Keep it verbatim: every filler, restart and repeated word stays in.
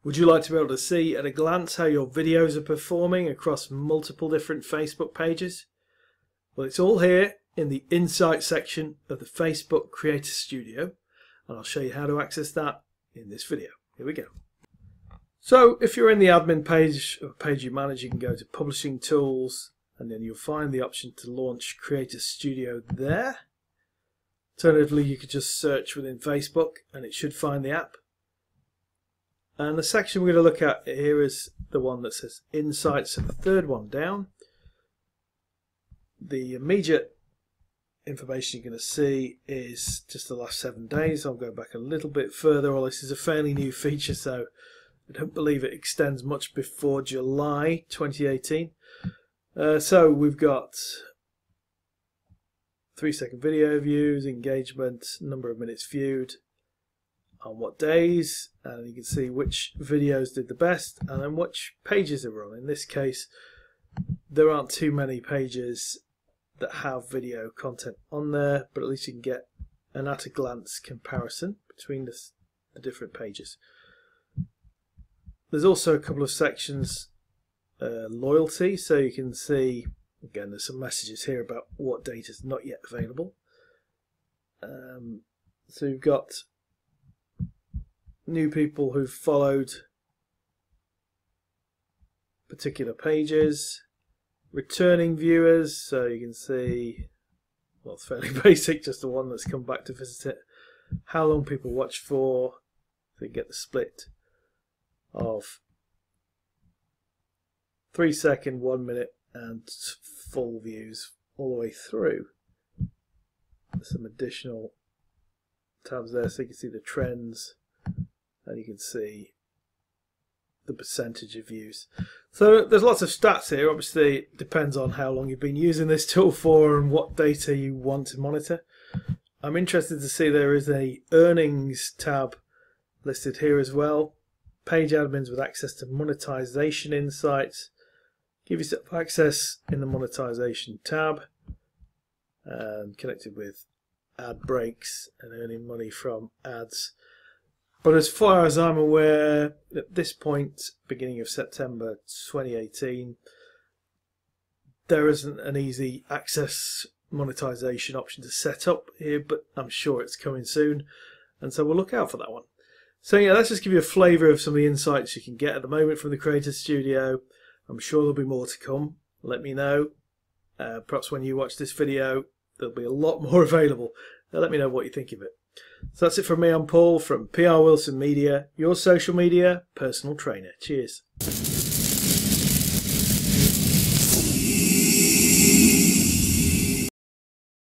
Would you like to be able to see at a glance how your videos are performing across multiple different Facebook pages? Well, it's all here in the Insight section of the Facebook Creator Studio, and I'll show you how to access that in this video. Here we go. So if you're in the admin page of a page you manage, you can go to Publishing Tools, and then you'll find the option to launch Creator Studio there. Alternatively, you could just search within Facebook and it should find the app. And the section we're going to look at here is the one that says Insights, so the third one down. The immediate information you're going to see is just the last seven days. I'll go back a little bit further. Well, this is a fairly new feature, so I don't believe it extends much before July twenty eighteen. Uh, so we've got three second video views, engagement, number of minutes viewed, on what days, and you can see which videos did the best and then which pages they were on. In this case, there aren't too many pages that have video content on there, but at least you can get an at a glance comparison between the, the different pages. There's also a couple of sections, uh, loyalty, so you can see, again, there's some messages here about what data is not yet available. Um, so you've got new people who've followed particular pages, returning viewers, so you can see, well, it's fairly basic, just the one that's come back to visit it, how long people watch for, so you get the split of three second, one minute and full views all the way through. There's some additional tabs there so you can see the trends, and you can see the percentage of views. So there's lots of stats here. Obviously it depends on how long you've been using this tool for and what data you want to monitor. I'm interested to see there is a earnings tab listed here as well. Page admins with access to monetization insights. Give yourself access in the monetization tab, and connected with ad breaks and earning money from ads. But as far as I'm aware, at this point, beginning of September twenty eighteen, there isn't an easy access monetization option to set up here, but I'm sure it's coming soon, and so we'll look out for that one. So yeah, let's just give you a flavour of some of the insights you can get at the moment from the Creator Studio. I'm sure there'll be more to come. Let me know. Uh, perhaps when you watch this video, there'll be a lot more available. Now, let me know what you think of it. So that's it from me. I'm Paul from P R Wilson Media, your social media personal trainer. Cheers.